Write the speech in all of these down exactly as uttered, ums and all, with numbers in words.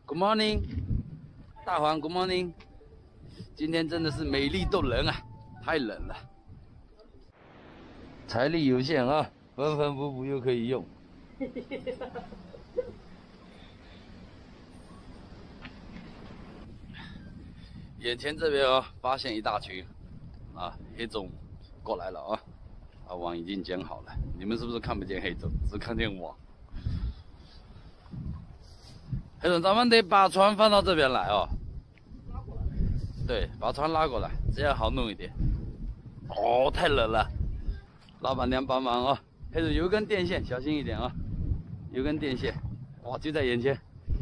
Good morning， 大黄 Good morning。今天真的是美丽动人啊，太冷了。财力有限啊，分分补补又可以用。眼前这边哦，发现一大群啊黑种过来了啊，啊网已经剪好了，你们是不是看不见黑种，只看见网？黑种，咱们得把船放到这边来哦。对，把船拉过来，这样好弄一点。哦，太冷了，老板娘帮忙啊！黑种有一根电线，小心一点啊！有根电线，哇，就在眼前。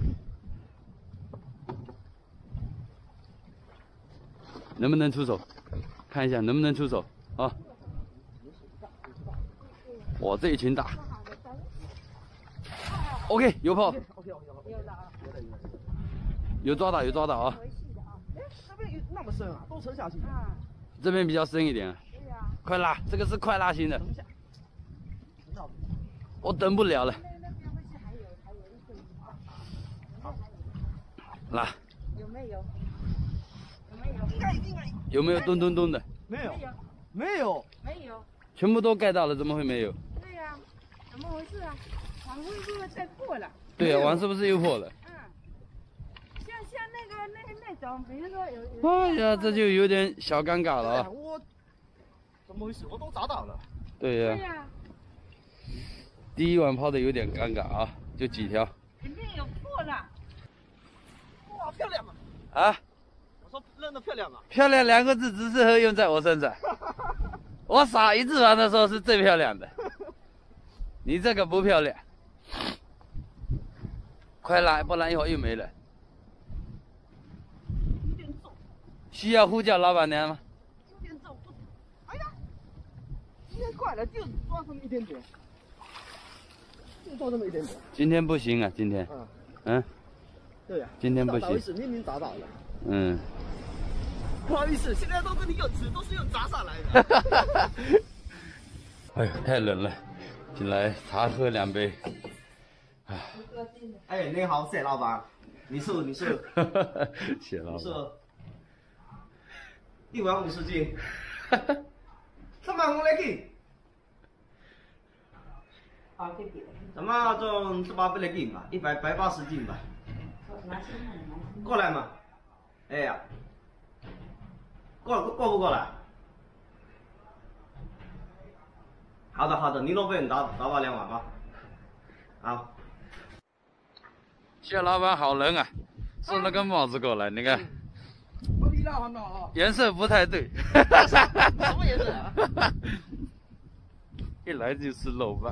能不能出手？看一下能不能出手啊！哇，这一群大。OK， 有炮。有抓到，有抓到啊！ 那边有那么深啊，都沉下去。 这边比较深一点。对呀。快拉，这个是快拉型的。我等不了了。拉。有没有？ 有没有咚咚咚的？ 没有，没有， 没有， 全部都盖到了，怎么会没有？ 对呀、啊，怎么回事啊？网会不会再破了？ 对呀、啊，网是不是又破了？ 嗯，像像那个那那种，比如说有有。 哎呀，这就有点小尴尬了啊！ 我怎么回事？我都砸到了。 对呀、啊。 对呀、啊。 第一碗抛的有点尴尬啊，就几条。 肯定有破了。 哇，漂亮啊！ 啊？ 我说扔的漂亮啊！ 漂亮两个字只适合用在我身上。我撒一字旁的时候是最漂亮的，你这个不漂亮。快拉，不然一会儿又没了。 有点重。 需要呼叫老板娘吗？ 有点重，不。哎呀，今天快了，就抓这么一点点，就抓这么一点点。 今天不行啊，今天。嗯。嗯。对呀、啊。今天不行。不好意思，明明砸到了。 嗯， 不好意思，现在都跟你有纸都是用砸上来的。 哎呦，太冷了，进来茶喝两杯。啊， 哎，你好，谢老板，你是你是？ 谢老板。 是。一碗五十斤。三百五来斤。 好，对对。 怎么种十八百来斤吧，一百百八十斤吧。过来嘛。 哎呀，过过不过来？好的好的，你老板打打吧两碗吧。好。 谢老板好人啊，送了个帽子过来，你看。颜色不太对。 什么颜色啊？ 一来就是肉饭。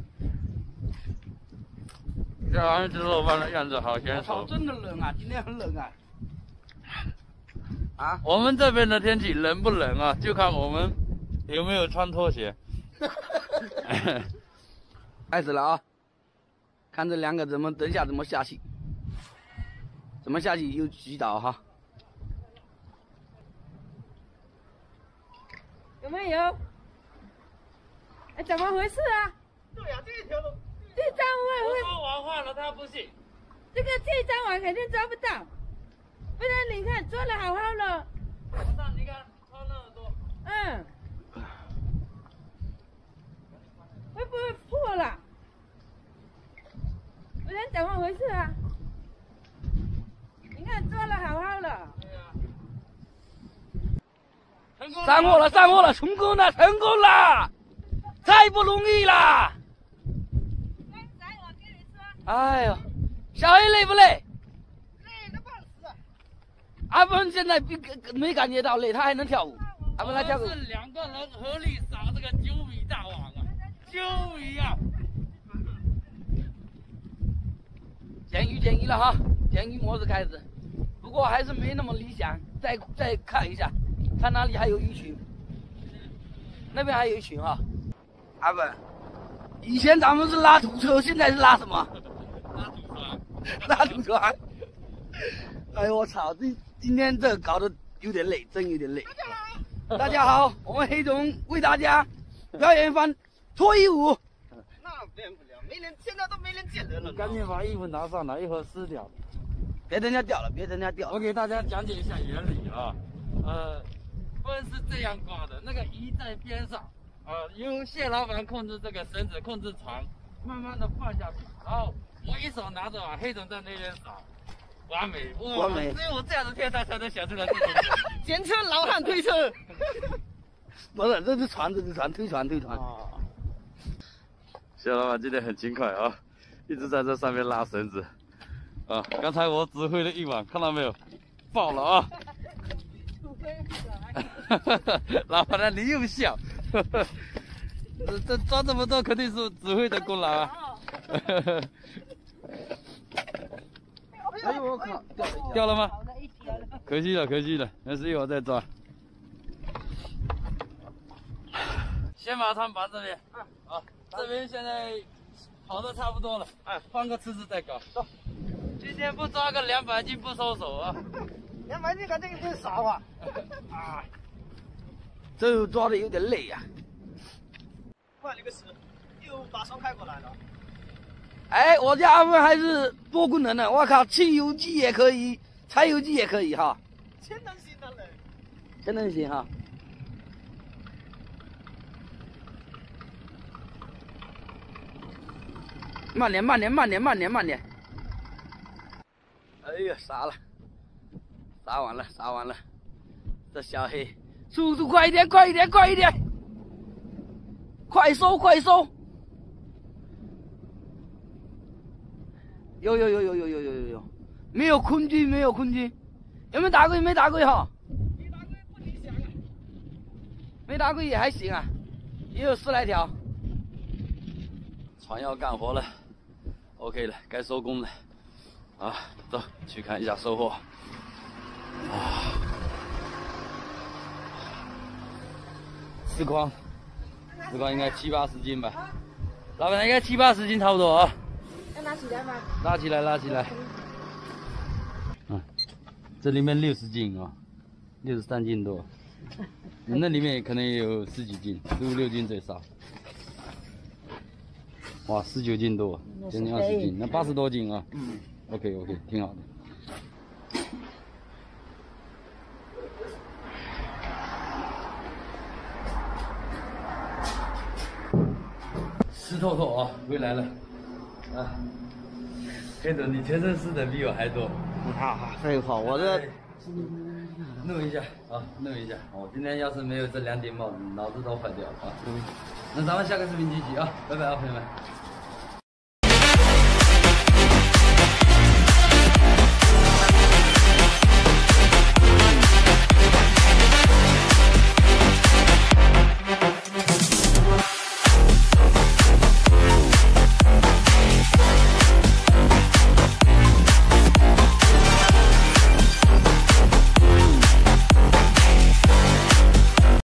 这好像吃肉饭的样子好显手。 真的冷啊，今天很冷啊。 啊， 我们这边的天气冷不冷啊？就看我们有没有穿拖鞋。 开始了啊！看这两个怎么等下怎么下去，怎么下去又击倒哈。 有没有？哎，怎么回事啊？ 对呀、啊，这一条路。 这张网会。 我网换了，他不信。 这个这张网肯定抓不到。 不然你看做的好好了， 我看你看穿那么多， 嗯，会不会破了？不然怎么回事啊？你看做的好好了， 上货了，上货了，成功了，成功了，太不容易了。哎呦，小黑累不累？ 阿文现在比没感觉到累，他还能跳舞。阿文来跳舞。 是两个人合力撒这个九米大网啊，九米啊！ 减鱼减鱼了哈，减鱼模式开始，不过还是没那么理想，再再看一下，看哪里还有鱼群。那边还有一群啊。阿文，以前咱们是拉土车，现在是拉什么？ 拉土船。 拉土船。哎呦我操！这今天这搞得有点累，真有点累。大家好，我们黑总为大家表演一番脱衣舞。 那变不了，没人，现在都没人见人了。 赶紧把衣服拿上来，一会儿湿掉。 别等人家掉了，别等人家掉了。 我给大家讲解一下原理啊，呃，风是这样刮的，那个移在边上，呃，由谢老板控制这个绳子，控制船，慢慢的放下去，然后我一手拿着啊，黑总在那边扫，完美，哇， 完美只有我这样的天才才能想出来这种。 简称老汉推车。不是，这是船，这是船，推船，推船。 哦。 谢老板今天很勤快啊，一直在这上面拉绳子。啊，刚才我指挥了一网，看到没有？爆了啊！老板娘你又笑，这这抓这么多肯定是指挥的功劳啊！ 哎呦我靠，掉了掉了吗？可惜了，可惜了，没事，一会儿再抓。先把船绑这边，啊，这边现在跑的差不多了，哎，换个池子再搞。走。今天不抓个两百斤不收手啊！ 两百斤，看这个有点少啊！ 啊，这抓的有点累呀、啊。 换了个时，又把船开过来了。 哎，我家阿芬还是多功能的，我靠，汽油机也可以，柴油机也可以哈。 全能型的嘞。 全能型哈。慢点，慢点，慢点，慢点，慢点。哎呀，杀了，杀完了，杀完了，这小黑，速度快一点，快一点，快一点，快收，快收！有有有有有有有有有，没有空军，没有空军，有没有打过？没打过哈？ 没打过不理想啊。 没打过也还行啊，也有十来条。船要干活了 ，OK 了，该收工了。啊，走去看一下收获。啊，四筐，四筐应该七八十斤吧？老板应该七八十斤差不多啊。 要拿起来吗？ 拉起来，拉起来。嗯，这里面六十斤啊，六十三斤多。那里面可能也有十几斤，十五六斤最少。哇，十九斤多，将近二十斤，那八十多斤啊。嗯。OK OK， 挺好的。湿透透啊，回来了。啊，黑总，你全身湿的比我还多。 好好，废话，我这弄一下啊，弄一下。我今天要是没有这两顶帽子，脑子都坏掉了啊。嗯。那咱们下个视频继续啊，拜拜啊，朋友们。